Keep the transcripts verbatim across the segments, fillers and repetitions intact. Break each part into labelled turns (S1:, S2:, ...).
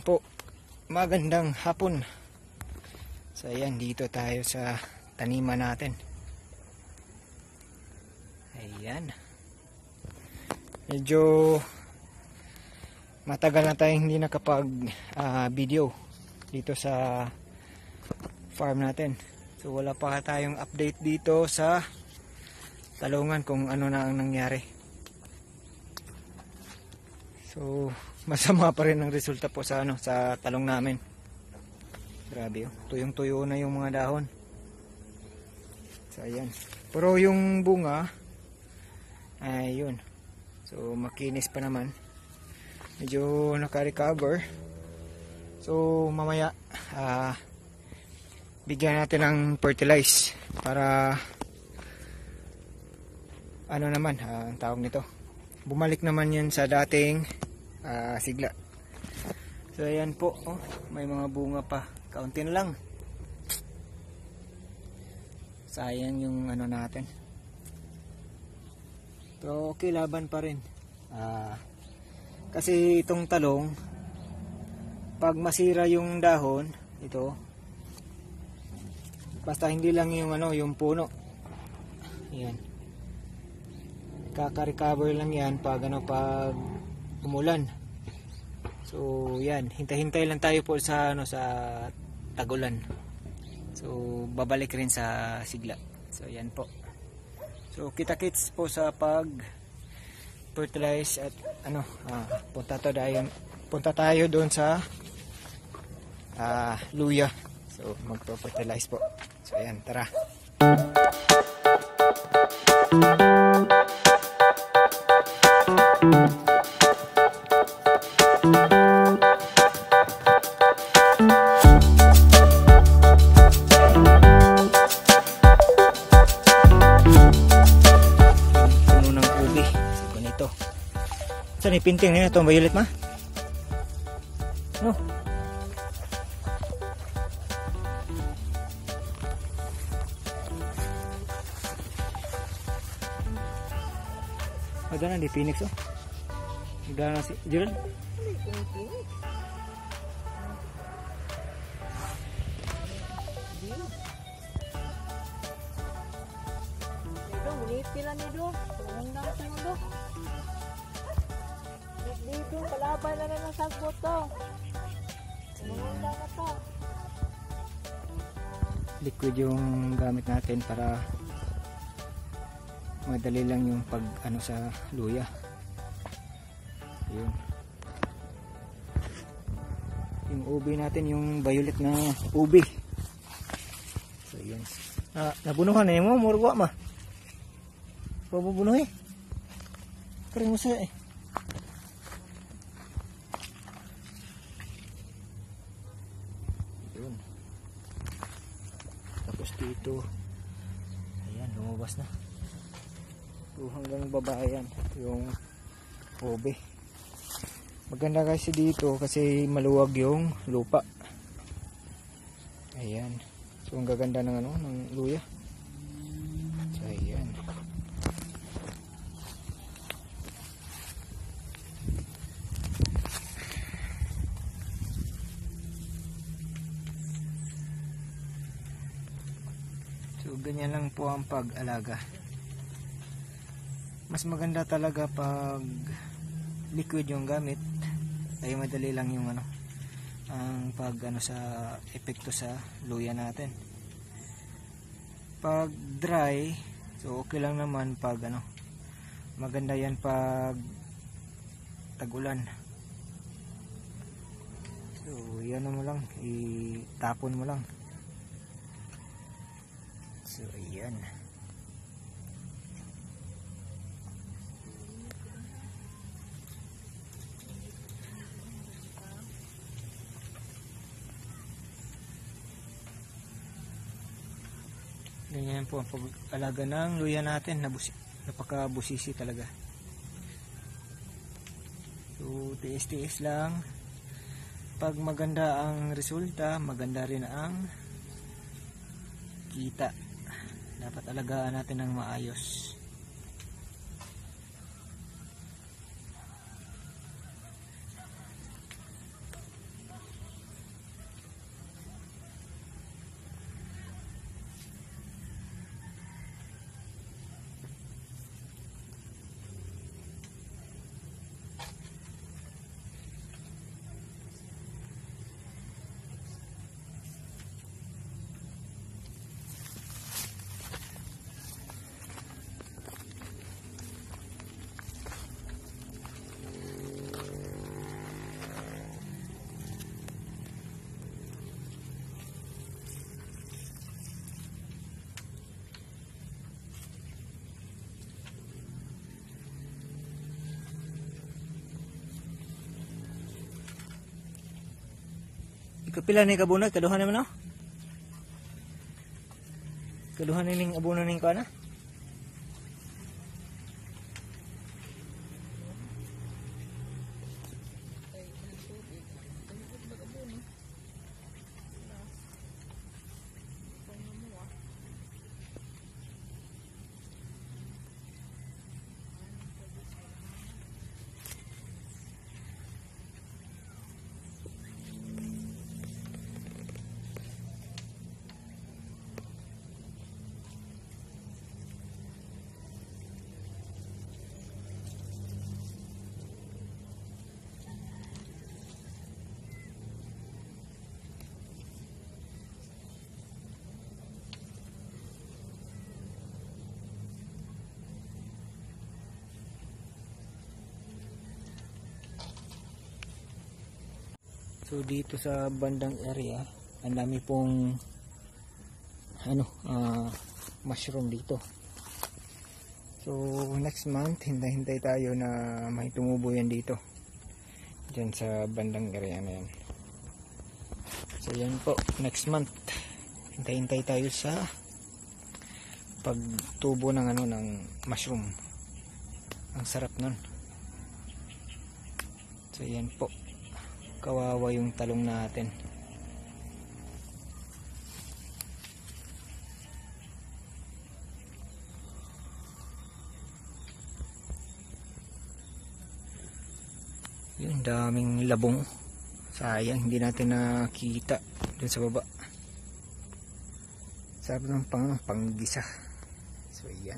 S1: po, magandang hapon. So ayan, dito tayo sa taniman natin. Ayan. Medyo matagal na tayong hindi nakapag uh, video dito sa farm natin. So wala pa tayong update dito sa talungan kung ano na ang nangyari. So masama pa rin ang resulta po sa ano sa talong namin. Grabe, oh. Tuyong-tuyo na yung mga dahon. So ayan. Pero yung bunga ay yun. So makinis pa naman. Medyo naka-recover. So mamaya uh, bigyan natin ng fertilize para ano naman uh, ang tawag nito. Bumalik naman yan sa dating Uh, sigla. So ayan po, oh, may mga bunga pa, kaunti na lang. Sayang yung ano natin. Pero okay, laban pa rin. Uh, kasi itong talong, pag masira yung dahon, ito, basta hindi lang yung ano, yung puno. Ayan. Kaka-recover lang yan pag ano, pag umulan. So yan, hintay-hintay lang tayo po sa ano sa tagulan. So babalik rin sa sigla. So yan po. So kita-kits po sa pag fertilize at ano, ah, punta tayo punta tayo doon sa ah, luya. So magpo-fertilize po. So yan, tara. Saan ipinting nila itong violet ma? No. Ada na di Phoenix oh. Ada na si Gerald.
S2: Ito, bunipila nido. Tulong na sa mundo. Dito, palabay na rin ang sagbot to. Umunda na to.
S1: Liquid yung gamit natin para madali lang yung pag ano sa luya. Yun. Yung ubi natin, yung violet na ubi. So yun. Ah, nabunuhan na yung mo, murwa ma. Pabubunuh eh. Kering mo siya eh. Dito ayan, lumabas na. So, hanggang baba yan yung obe. Maganda kasi dito kasi maluwag yung lupa. Ayan, so ang gaganda ng ano ng luya. So ayan. So ganyan lang po ang pag-alaga. Mas maganda talaga pag liquid yung gamit. Ay madali lang yung ano ang pag ano sa epekto sa luya natin. Pag dry, so okay lang naman pag ano. Maganda yan pag tag-ulan. So yan mo lang, itapon mo lang. So ayan. Ganyan po ang pag-alaga ng luya natin. Napaka-busisi talaga. So tiis-tiis lang. Pag maganda ang resulta, maganda rin ang kita. Dapat alagaan natin ng maayos. Kapila ni kabunag, kaduhan naman no? Kaduhan ni ning abuno ning kana? So dito sa bandang area, ang dami pong ano, uh, mushroom dito. So next month, hintay-hintay tayo na may tumubo yan dito. Diyan sa bandang area na yan. So yan po, next month, hintay-hintay tayo sa pagtubo ng ano, ng mushroom. Ang sarap nun. So yan po. Kawawa yung talong natin. Yung daming labong. Sayang hindi natin nakita dun sa baba. Sarap ng pang panggisa. So yan.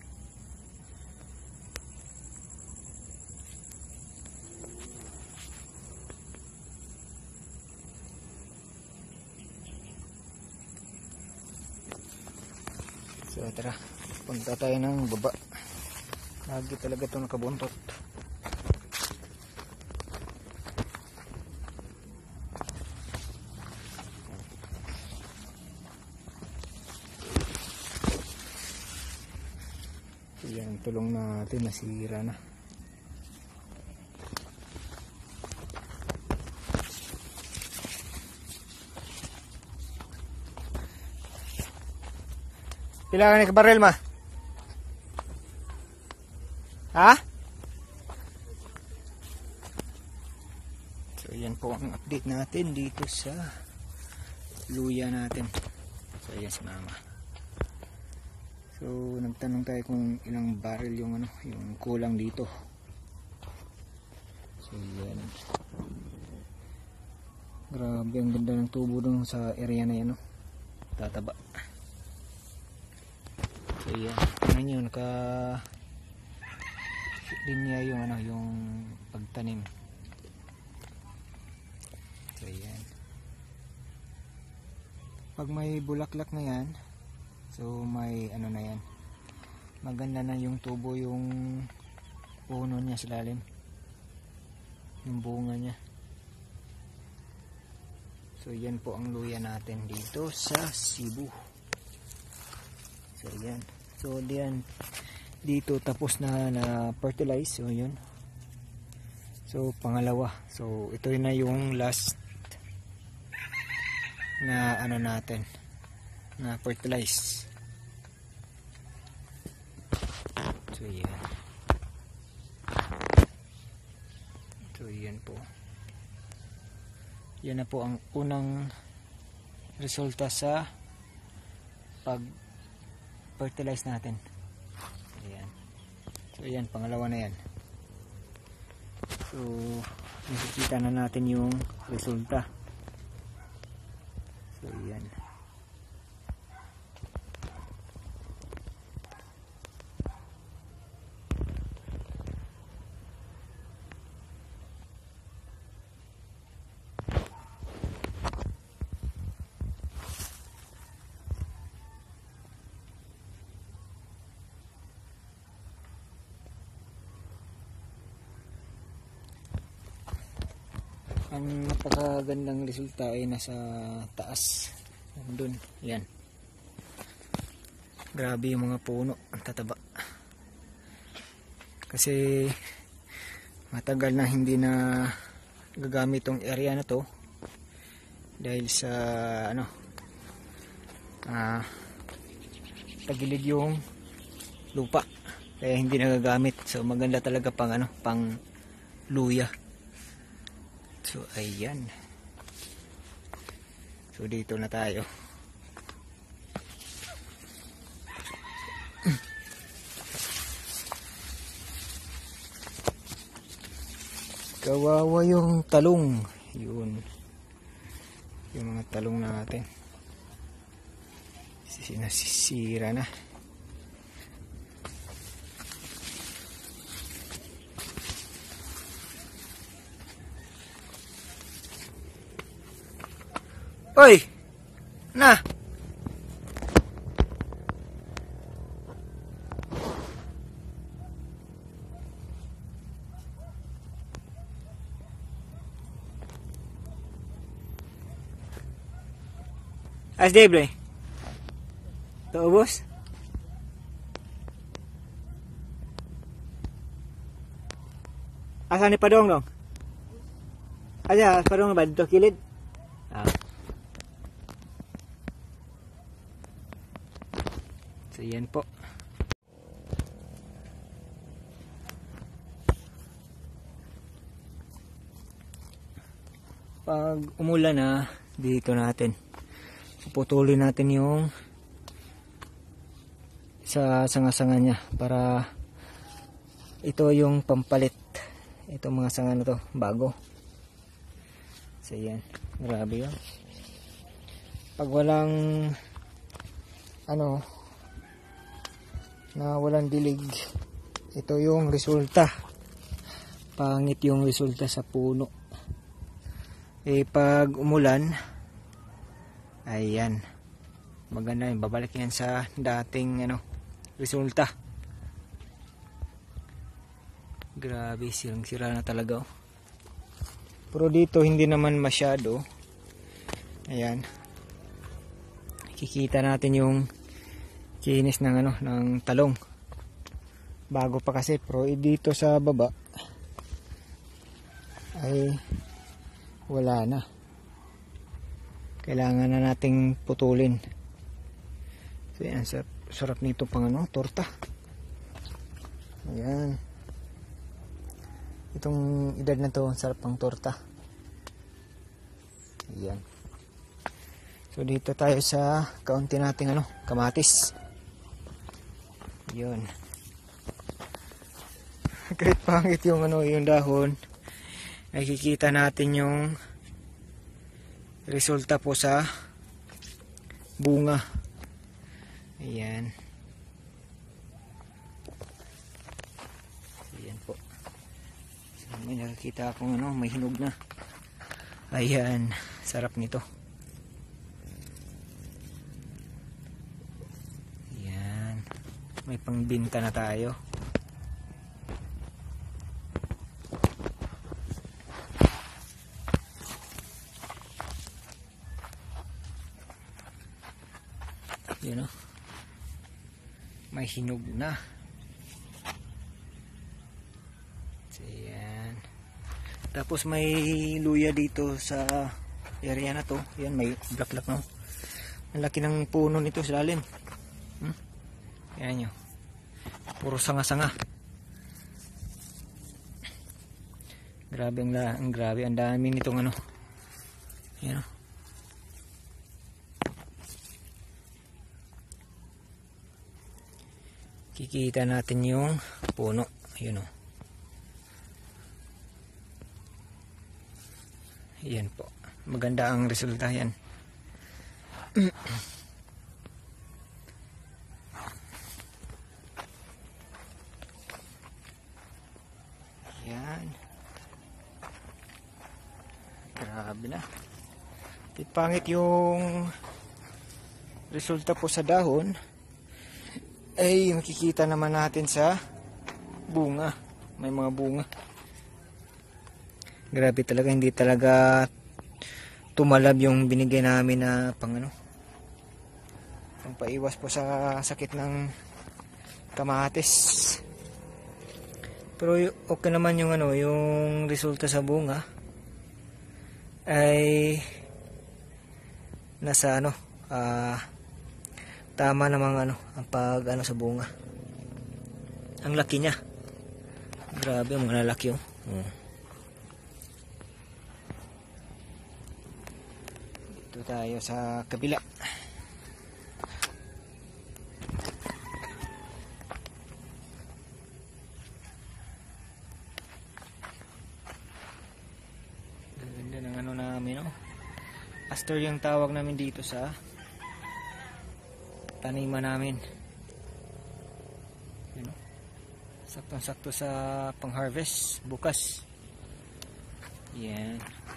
S1: So tara, punta tayo ng baba. Lagi talaga ito nakabuntot. So yan, tulong natin nasira na. Pila ka ni kabarel ma? Ha? So yan po ang update natin dito sa luya natin. So yan si mama. So nagtanong tayo kung ilang barrel yung ano, yung kulang dito. So yan. Grabe ang ganda ng tubo dun sa area na yan, no? Tataba. So yan, tingnan nyo, naka linya yung ano, yung pagtanim. So yan. Pag may bulaklak na yan, so may ano na yan, maganda na yung tubo, yung puno niya sa lalim, yung bunga niya. So yan po ang luya natin dito sa Cebu. So yan. So diyan dito tapos na na fertilize. So yun. So pangalawa. So ito na yung last na ano natin na fertilize. So yan. So yan po. Yan na po ang unang resulta sa pag fertilize natin. Ayan. So ayan, pangalawa na yan. So nakikita na natin yung resulta. So ayan. Ang napakagandang resulta ay nasa taas. Doon, yan. Grabe yung mga puno, ang tataba. Kasi matagal na hindi na gagamit tong area na to. dahil sa ano ah, tagilid yung lupa kaya hindi nagagamit. So maganda talaga pang ano, pang luya. So ayan. So dito na tayo. Kawawa yung talong. Yun. Yung mga talong natin. Sinasisira na. Oy! Na! As day, bre. Taubos? Asa ni padong dong? Aja, padong ba dito kilid? Ah. So yan po. Pag umulan na, dito natin puputulin natin yung sa sanga-sanga niya para ito yung pampalit. Itong mga sanga na to bago. So yan, grabe yun. Pag walang ano na walang dilig, ito yung resulta. Pangit yung resulta sa puno. Eh pag umulan, ayan, maganda yun, babalik yan sa dating ano, resulta. Grabe, sirang sira na talaga oh. Pero dito hindi naman masyado. Ayan, kikita natin yung kinis ng ano, ng talong bago pa kasi. Pero dito sa baba ay wala na. Kailangan na nating putulin. So yan, sarap, sarap nito pang ano, torta. Ayan. Itong edad na to, sarap pang torta. Ayan. So dito tayo sa kaunti nating ano, kamatis. Ayan. Kahit pangit yung ano, yung dahon, nakikita natin yung resulta po sa bunga. Ayan. Ayan po. So, may nakikita akong ano, may hinog na. Ayan, sarap nito. Ayan. May pangbinta na tayo. Yun o, may hinog na. So, yan. Tapos may luya dito sa area na to. Yan, may black-black no. Ang laki ng puno nito sa lalim. Hmm? Yan nyo, puro sanga-sanga. Grabe ang, ang grabe, ang dami nitong ano. Yan o. Kikita natin yung puno. Ayun o. Ayan po. Maganda ang resulta yan. Ayan. Grabe na. Pangit yung resulta po sa dahon. Ay makikita naman natin sa bunga. May mga bunga. Grabe talaga, hindi talaga tumalab yung binigay namin na pang ano, pang paiwas po sa sakit ng kamatis. Pero okay naman yung ano, yung resulta sa bunga ay nasa ano, ah, tama namang ano, ang pag ano sa bunga. Ang laki niya. Grabe, ang mga lalaki oh. Hmm. Dito tayo sa kabila. Ganda ng ano namin oh. Pastor yung tawag namin dito sa taniman namin. Yun, saktong-sakto sa pang-harvest bukas. Yan.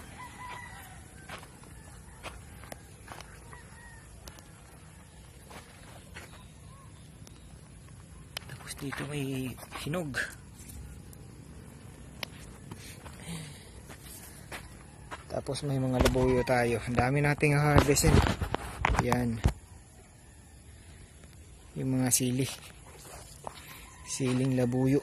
S1: Tapos dito may hinog. Tapos may mga labuyo tayo. Ang dami nating harvestin. Yan. Yung mga sili. Siling labuyo.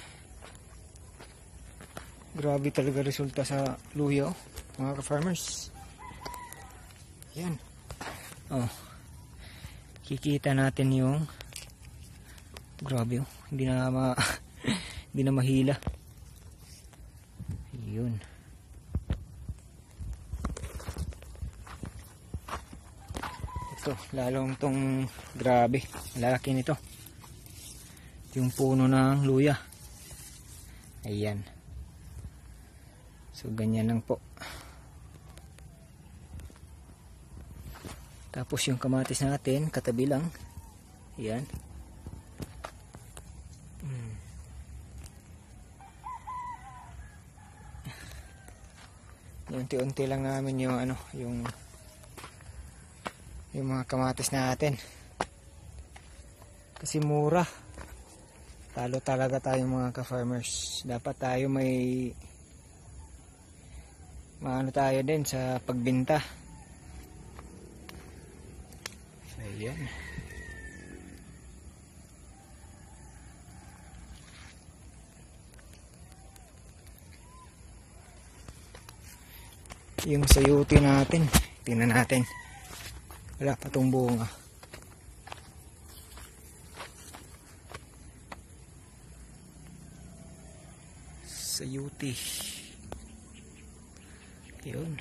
S1: Grabe talaga resulta sa luya, oh, mga ka-farmers. Yan. Oh. Kikita natin yung grabe, oh. Hindi na ma hindi na mahila. Yun. Ito, lalong tong grabe, lalaki nito. Yung puno ng luya. Ayan. So, ganyan lang po. Tapos yung kamatis natin, katabi lang. Ayan. Hmm. Unti-unti lang namin yung ano, yung yung mga kamatis natin. Kasi mura. Talo talaga tayo mga ka-farmers. Dapat tayo may maano tayo din sa pagbenta. So, ayan. Yung sayuti natin, tingnan natin. Wala pa tong bunga. Sayuti. Yun.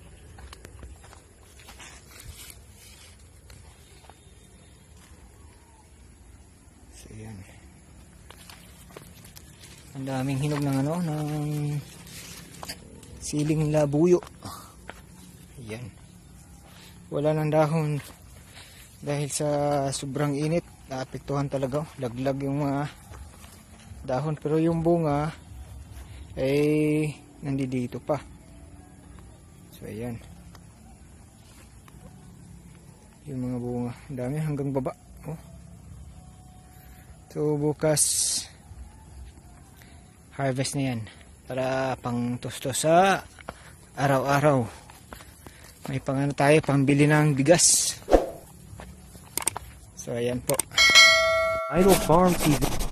S1: So, yan. Ang daming hinog ng ano, ng siling labuyo. Yan. Wala nang dahon dahil sa sobrang init, naapektuhan talaga, laglag yung mga dahon, pero yung bunga ay nandito pa. So ayan, yung mga bunga, ang dami hanggang baba oh. So bukas harvest na yan para pang tustos sa araw-araw. May pang ano tayo, pambili ng bigas. So ayan po.
S3: Idle Farm T V.